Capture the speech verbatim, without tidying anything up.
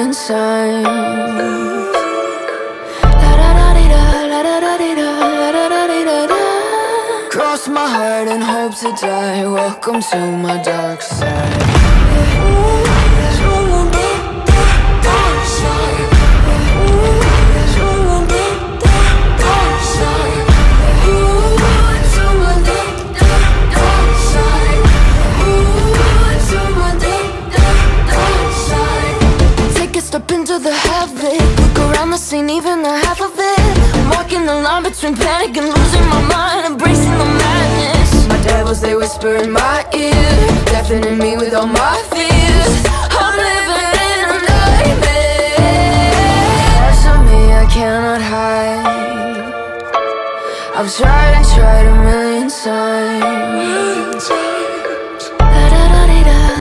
warning signs. Cross my heart and hope to die. Welcome to my dark side. Take a step into the heaven. Look around the scene, even the half of it. I'm walking the line between panic and losing my mind, embracing the madness. My devils, they whisper in my ear, deafening me with all my fears. I'm living in a nightmare. Parts of me I cannot hide. I've tried and tried to